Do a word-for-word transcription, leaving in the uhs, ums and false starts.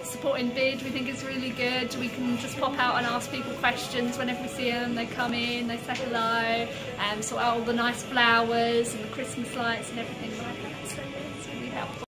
supporting B I D we think is really good. We can just pop out and ask people questions whenever we see them. They come in, they say hello, um, sort out all the nice flowers and the Christmas lights and everything like that. So yeah, it's really helpful.